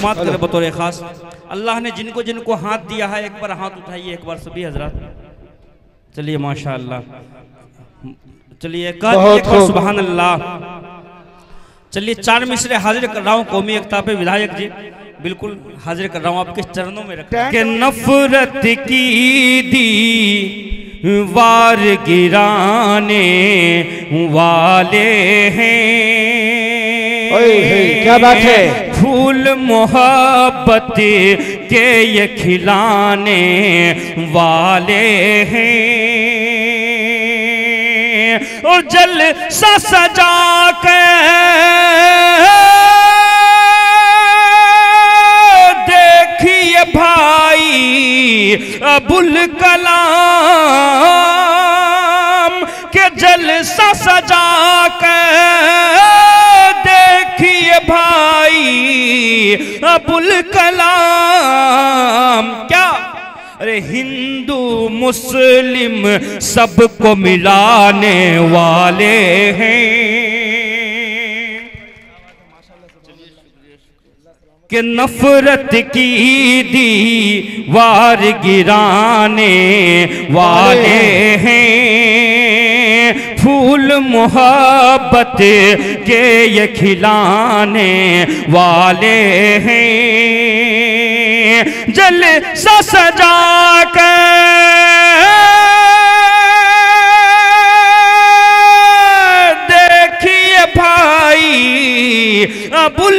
समाप्त करें बतौर खास। अल्लाह ने जिनको जिनको हाथ दिया है, एक बार हाथ उठाइए, एक बार सभी हजरात। चलिए माशाअल्लाह, चलिए सुभान अल्लाह। चलिए 4 मिसरे हाजिर कर रहा हूँ कौमी एकता पे विधायक जी, बिल्कुल हाजिर कर रहा हूँ आपके चरणों में रख के। नफरत की दीवार गिराने वाले हैं, क्या बात है, फूल मोहब्बत के ये खिलाने वाले हैं, और जलसा सजा के देखिए भाई अबुल कलाम के, जलसा सजा के देखिए भाई अबुल कलाम। क्या अरे हिंदू मुस्लिम सबको मिलाने वाले हैं, कि नफरत की दीवार गिराने वाले हैं, फूल मोहब्बत के ये खिलाने वाले हैं, जलसा सजा कर देखिए भाई अबुल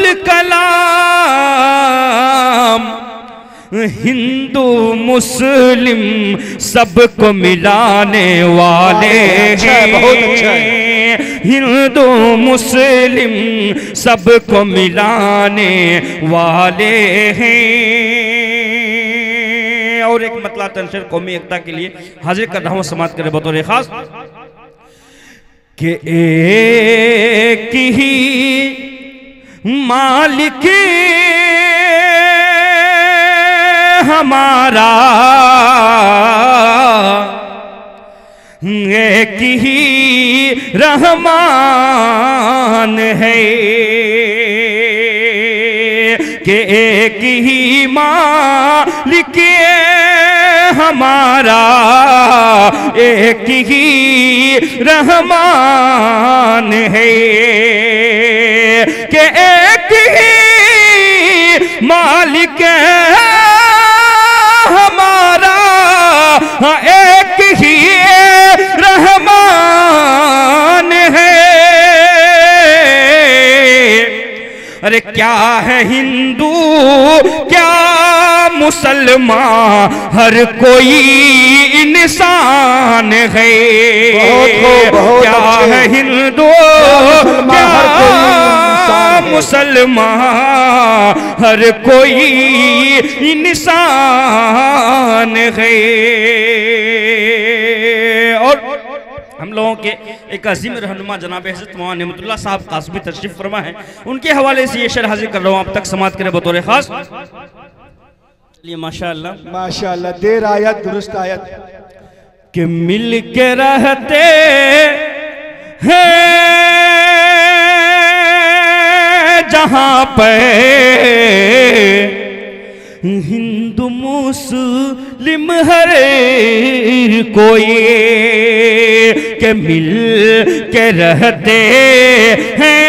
कलाम, हिंदू मुस्लिम सबको मिलाने वाले हैं, बहुत अच्छा है। हिंदू मुस्लिम सबको मिलाने वाले हैं। और एक मतला तंशर कौमी एकता के लिए हाजिर कर रहा हूँ समाप्त करे बतौर खास, कि एक ही मालिक हमारा, एक ही रहमान है, कि एक ही मालिक हमारा, एक ही रहमान है, कि एक ही मालिक हमारा, एक ही रहमान है। अरे क्या है हिंदू क्या मुसलमान, हर कोई इंसान है, क्या है हिंदू क्या मुसलमान, हर कोई इंसान है। और हम लोगों के एक अजीम रहनुमा जनाब हज़रत मौलाना नेमतुल्लाह साहब कासमी तशरीफ फरमा है, उनके हवाले से ये शेर हाजिर कर रहा हूँ, आप तक समाप्त करें बतौर खास। चलिए माशाअल्लाह माशाअल्लाह, देर आयत दुरुस्त आयत, कि मिल के रहते हैं जहाँ पे हिंदू मुस्लिम हर कोई, के मिल के रहते हैं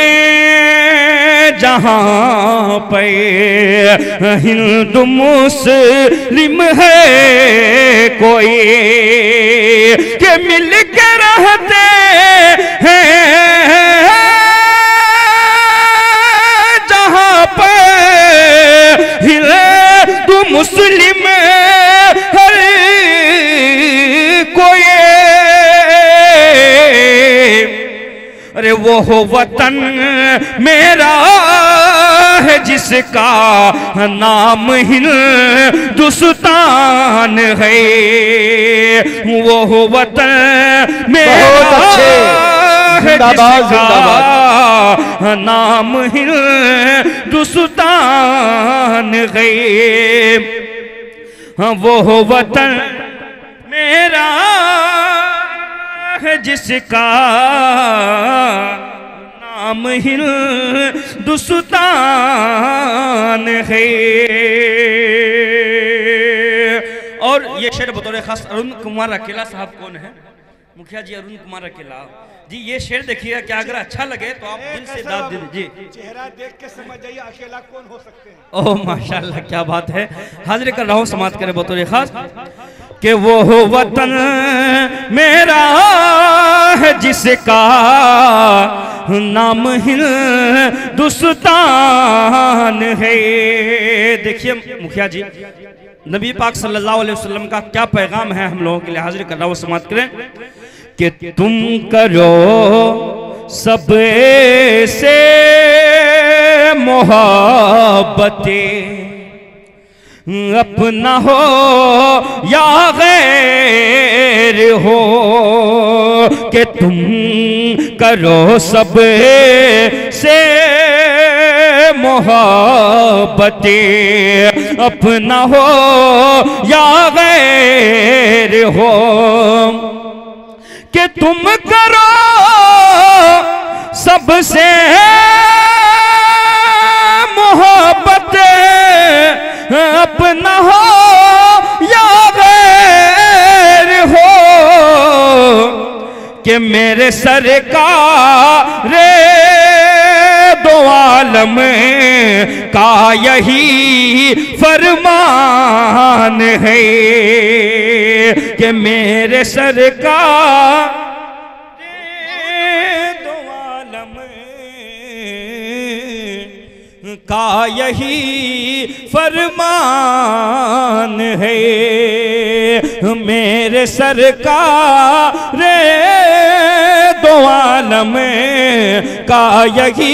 जहाँ पे हिंदू मुस्लिम है कोई, के मिल के रहते हैं जहाँ पे हिंदू मुस्लिम हर कोई। अरे वो हो वतन मेरा है जिसका नाम हिंदुस्तान है, वो हो वतन मेरा है जिसका नाम हिंदुस्तान है, वो हो वतन मेरा है जिसका नाम हिंदुस्तान है। और ये शेर बतौर खास अरुण कुमार अकेला साहब कौन है? मुखिया जी अरुण कुमार अकेला जी। ये शेर देखिएगा क्या, अगर अच्छा लगे तो आप दिल से दाद दे दीजिए। चेहरा देख के समझ जाइए अकेला कौन हो सकते हैं। ओह माशाल्लाह, क्या बात है। हाजिर कर रहा हूँ समाज करे बतौर खास कि वो हो वतन मेरा है जिसका नाम हिंदुस्तान है। देखिए मुखिया जी, नबी पाक सल्लल्लाहु अलैहि वसल्लम का क्या पैगाम है हम लोगों के लिए। हाजिर कर रहा हूँ समाज करें कि तुम करो सबसे मोहब्बतें, अपना हो या गैर हो, कि तुम करो सबसे मोहब्बतें, अपना हो या गैर हो, कि तुम करो सबसे मोहब्बतें, अपना हो या गैर हो, कि मेरे सरकार दो आलम का यही फरमान है, कि मेरे सरकार दो आलम का यही फरमान है, मेरे सरकार दो आलम का यही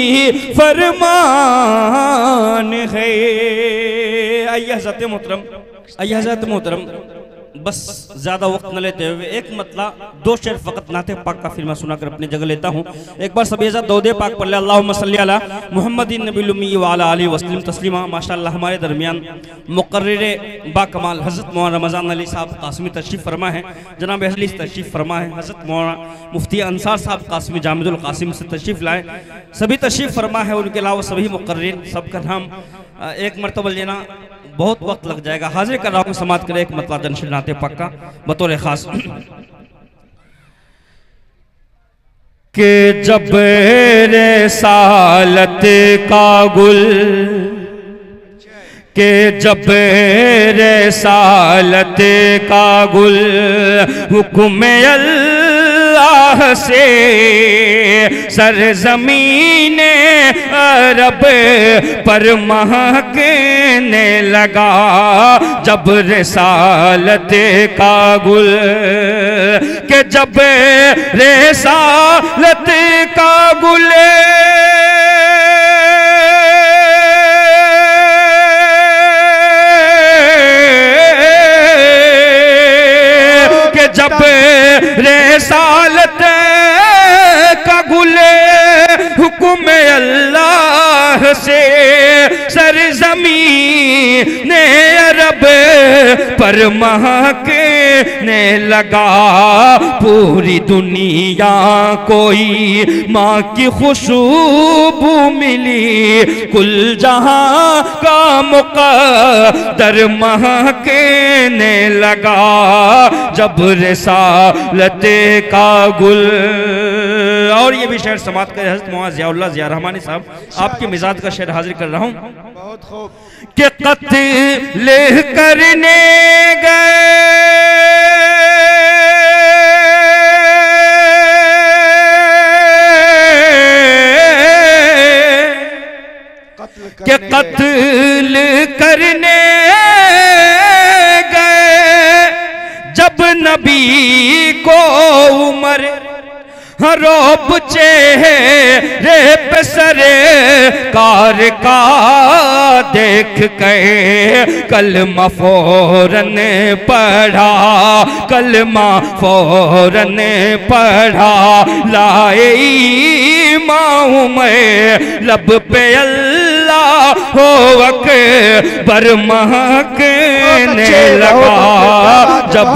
फरमान है। आइए हज़रत मोहतरम, बस ज्यादा वक्त न लेते हुए एक मतलब दो शेर फकत नाते पाक का फिर मैं सुनाकर अपनी जगह लेता हूँ। एक बार सब दौदे पाक पढ़ ले, अल्लाहुम्मा सल्ली अला मुहम्मदिन नबील उम्मी व अला आलिहि वसल्लम तस्लीमा। माशाअल्लाह हमारे दरमियान मुकर्रिर बाकमाल हज़रत मौलाना रमज़ान अली साहब कासमी तशरीफ़ फरमा है, जनाब अहली तशरीफ़ फरमा है, हज़रत मौलाना मुफ्ती अंसार साहब कासमी जामिदुल कासिम से तशरीफ़ लाए, सभी तशरीफ़ फरमा है। उनके अलावा सभी मुकर्रिर सबका नाम एक मरतबा लेना बहुत वक्त लग जाएगा। हाजिर कर रहा हूँ समाज करे एक मतलब जनशील नाते पाक का बतौर खास के जब रिसालत का गुल, के जब रिसालत का गुल हुक्म अल्लाह से सरज़मीन अरब पर महकने लगा, जब रिसालत का गुल, के जब रिसालत का गुल जब रिसालत का गुल हुक्म अल्लाह से सरज़मीन अरब पर महकने लगा, पूरी दुनिया कोई माँ की खुशबू मिली, कुल जहां का मुक़द्दर महकने लगा, जब रिसालत का गुल। और ये भी शेर समात कर हज़रत मौलाना ज़ियाउल्लाह ज़िया रहमानी साहब आपके मिजाज का शेर हाजिर कर रहा हूँ बहुत खूब। कि कत्ल करने गए कि कत्ल करने गए जब नबी को उमर, रोब चेहरे पे सरकार का देख के कलमा फौरन पढ़ा, कलमा फौरन पढ़ा, लाए ईमान में लब पे अल्लाह हो अकबर महकने लगा, जब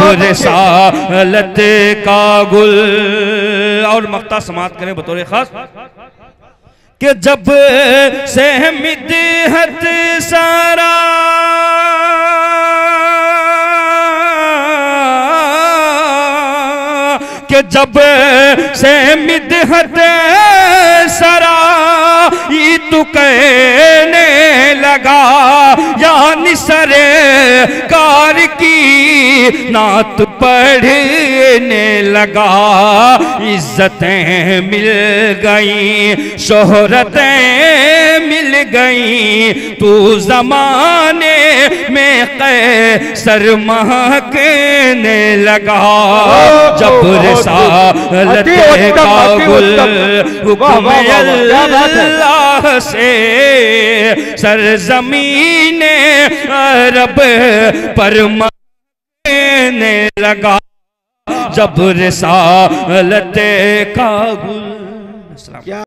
रिसालत का गुल। और मक्ता समात करें बतौर खास कि जब से मिदहत सारा कि जब से मिदहत सारा ये तू कहने लगा यानी सरे कार की नात पढ़ने लगा। इज्जतें मिल गई शोहरतें मिल गई तू जमाने में कैसर महकने लगा। जब रिसालत का गुल हुक्म अल्लाह से सरजमीन अरब पर महकने लगा। जब रिसालत का गुल